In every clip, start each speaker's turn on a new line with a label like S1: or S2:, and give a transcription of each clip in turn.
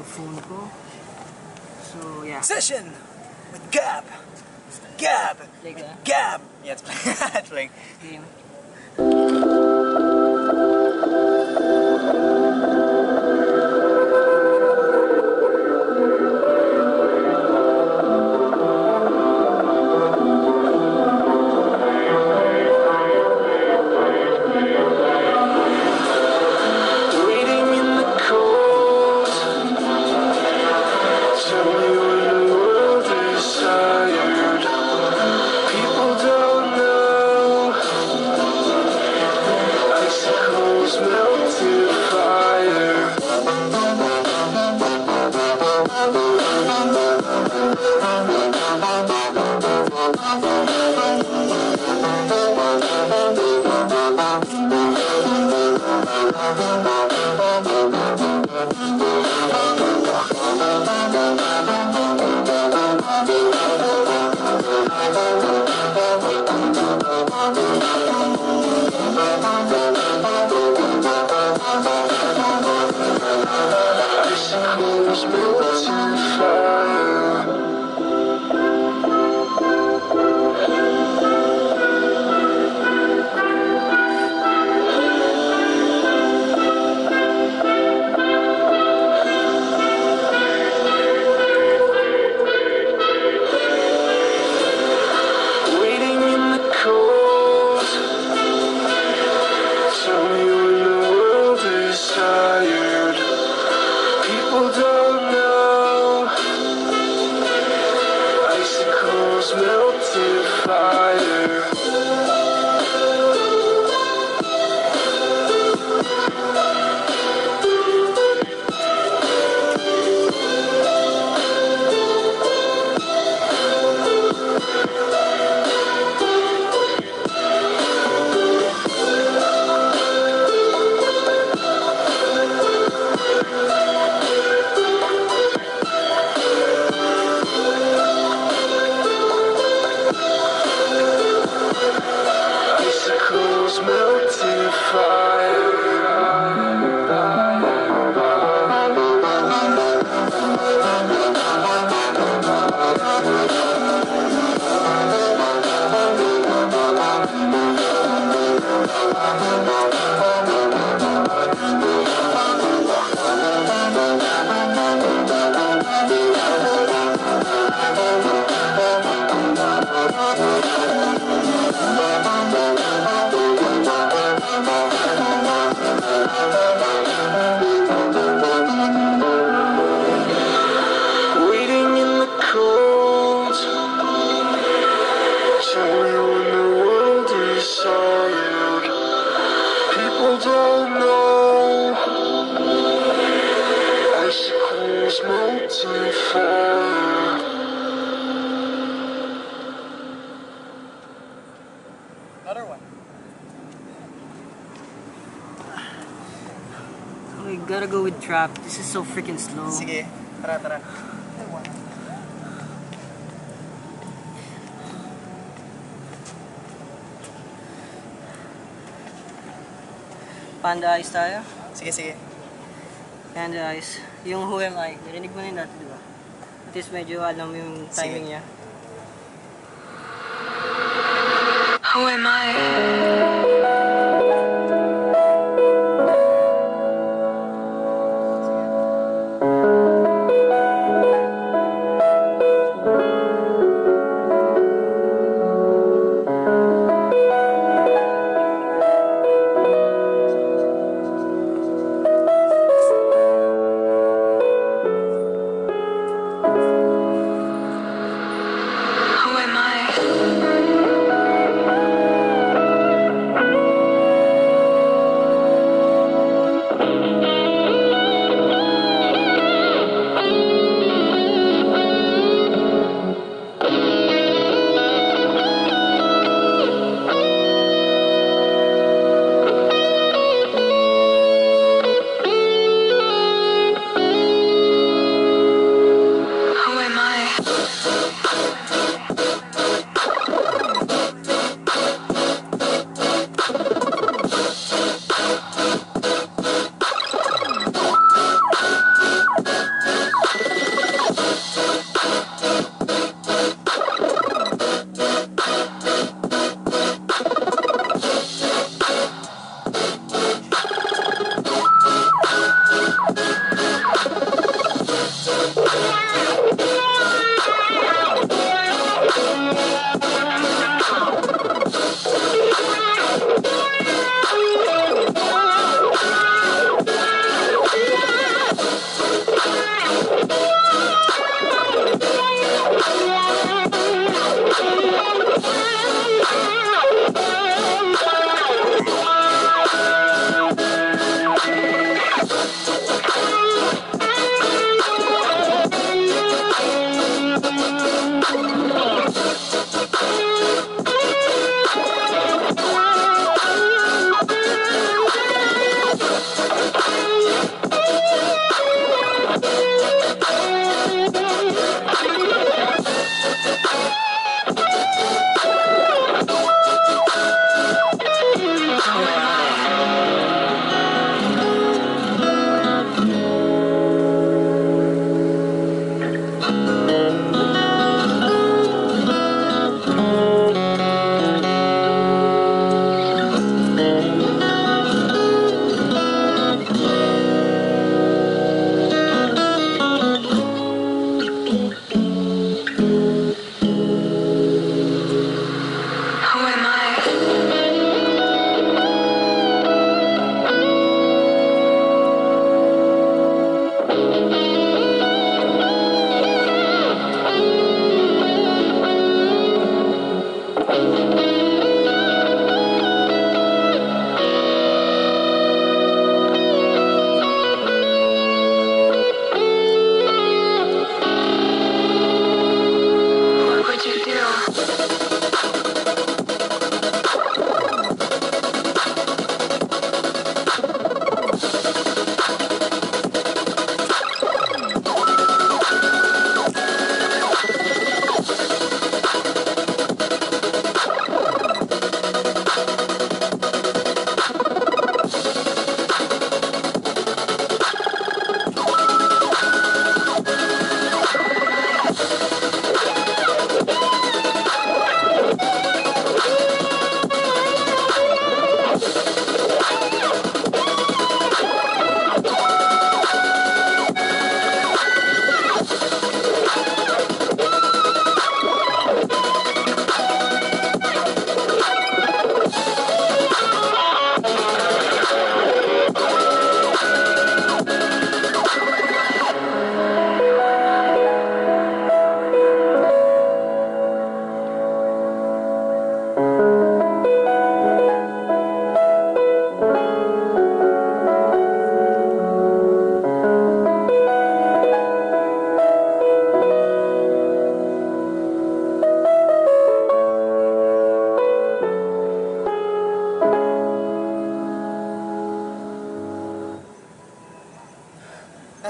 S1: phone ko. So, yeah.
S2: Session with Gab. Gab.
S1: Like that?
S2: Gab. Yeah, it's playing. It's playing.
S1: Game.
S2: Another one.
S1: We gotta go with trap. This is so freaking slow.
S2: Sige, tara, tara.
S1: Panda Eyes tayo.
S2: Sige, sige.
S1: Panda Eyes. Yung Who Am I, narinig mo na yun dati, di ba? At least medyo alam mo yung timing niya.
S3: Who am I?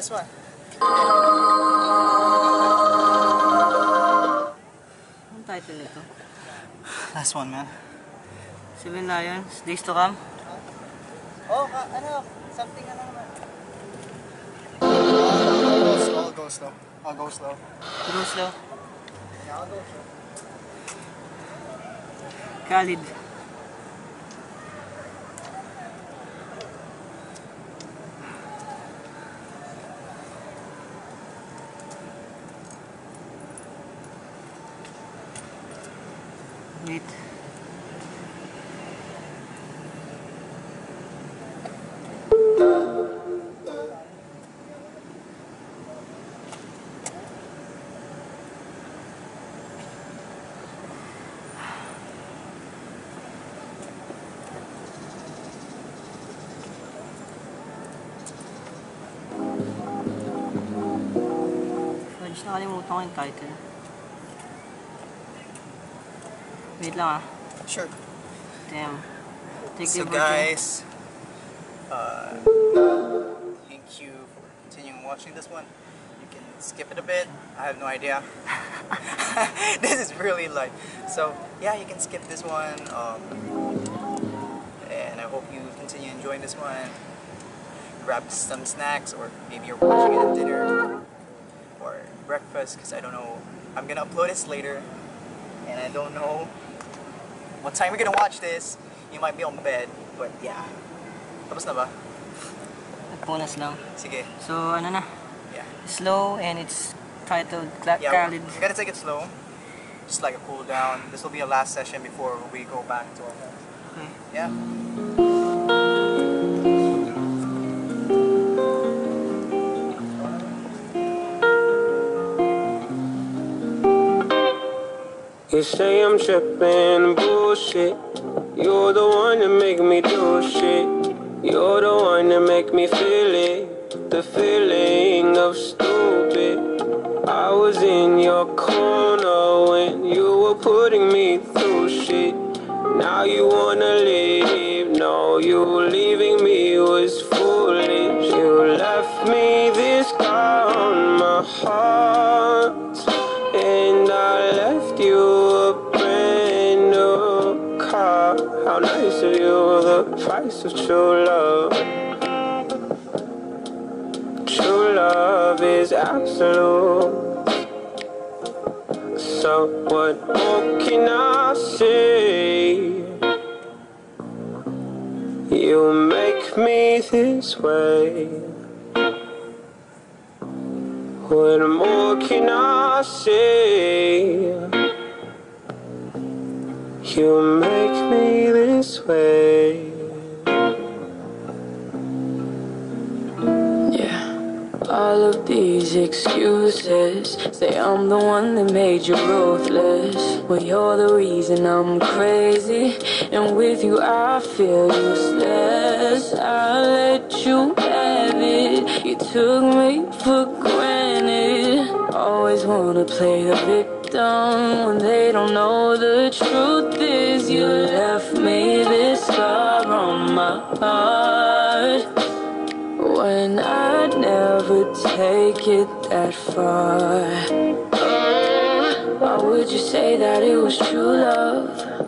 S2: Last one.
S1: Anong title nito?
S2: Last one, man.
S1: 7 Lions, Days to Come.
S2: Oh, ano? Something ano naman. I'll go slow. I'll go slow.
S1: Go slow.
S2: Yeah, I'll go slow.
S1: Khalid. Wait. Fudge, nakalimutan ko yung title. Wait lang ah.
S2: Sure.
S1: Damn. Take
S2: So
S1: the virgin.
S2: guys, thank you for continuing watching this one. You can skip it a bit. I have no idea. This is really light. So yeah, you can skip this one. And I hope you continue enjoying this one. Grab some snacks, or maybe you're watching it at dinner or breakfast, because I don't know. I'm gonna upload this later, and I don't know what time we're gonna watch this. You might be on bed, but yeah. Tapos na ba?
S1: Bonus lang.
S2: Sige.
S1: So, ano na?
S2: Yeah.
S1: Slow, and it's titled
S2: Yeah,
S1: Khalid.
S2: we gotta take it slow. Just like a cool down. This will be a last session before we go back to our homes.
S1: Okay.
S2: Yeah.
S4: You say I'm tripping, bullshit. You're the one that make me do shit. You're the one that make me feel it. The feeling of stupid. I was in your corner when you were putting me through shit. Now you wanna leave. No, you leaving me was foolish. You left me this scar on my heart, and I left you a brand new car. How nice of you, the price of true love. True love is absolute. So what more can I say? You make me this way. What more can I say? You make me this way.
S3: All of these excuses say I'm the one that made you ruthless. Well, you're the reason I'm crazy, and with you I feel useless. I let you have it, you took me for granted. Always wanna play the victim when they don't know the truth is you left me this scar on my heart, when I'd never take it that far. Why would you say that it was true love,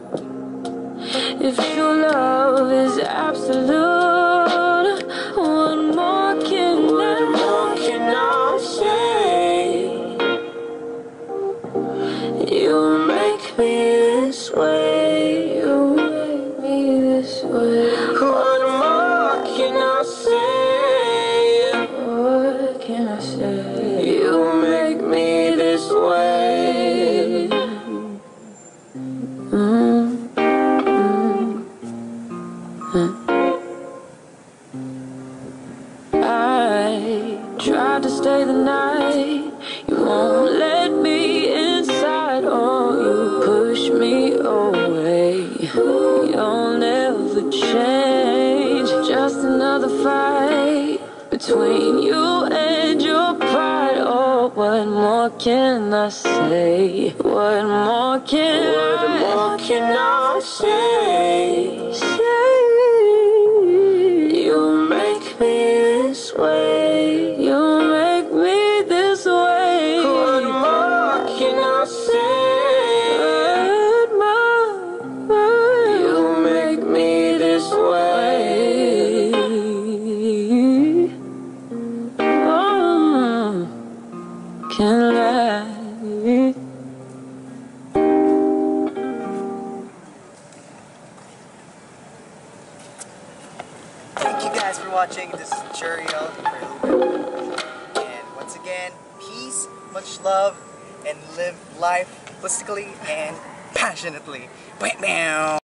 S3: if true love is absolute? What more can I say? You make me this way. You make me this way.
S4: What more can I say?
S3: What can I say?
S4: You make me this way.
S3: I tried to stay the night, you won't let me inside. Oh, you push me away. You'll never change. Just another fight between you and your pride. Oh, what more can I say? What more can I say? You make me this way. You can last.
S2: Thank you guys for watching. This is Juriel for a little bit. And once again, peace, much love, and live life holistically and passionately. Bam, bam.